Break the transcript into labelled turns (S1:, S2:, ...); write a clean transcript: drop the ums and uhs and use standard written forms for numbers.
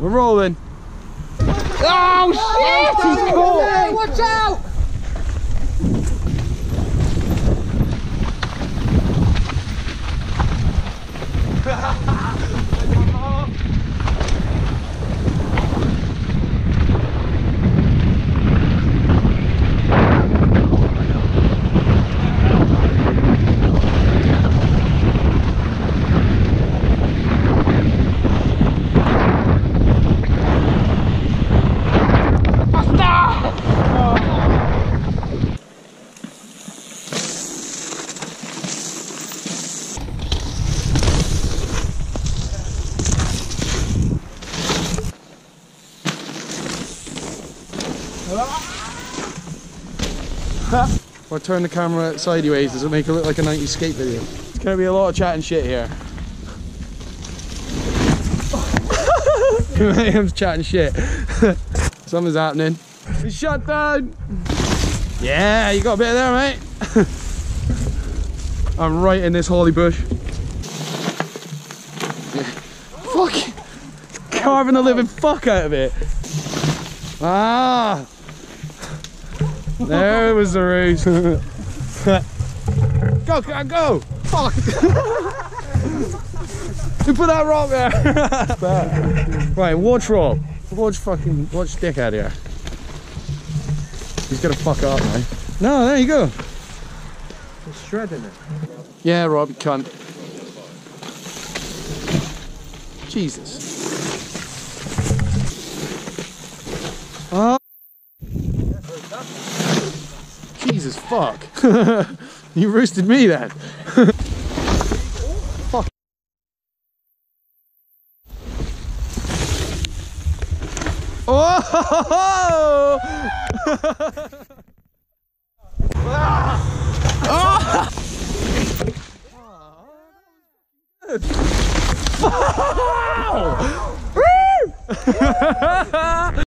S1: We're rolling. Oh shit! He's caught!
S2: Watch out!
S1: If I turn the camera sideways, does it make it look like a 90s skate video? It's gonna be a lot of chatting shit here. I'm chatting shit. Something's happening. It's shut down! Yeah, you got a bit of there, mate. I'm right in this holly bush. Fuck! Carving the living fuck out of it. Ah! There was the race. Go, go! Fuck! Who put that rock there? Right, watch Rob. Watch dick out here. He's gonna fuck up, man. No, there you go.
S2: It's shredding it.
S1: Yeah, Rob, you cunt. Jesus. Oh. Jesus fuck. You roosted me then. Fuck. Oh! Oh!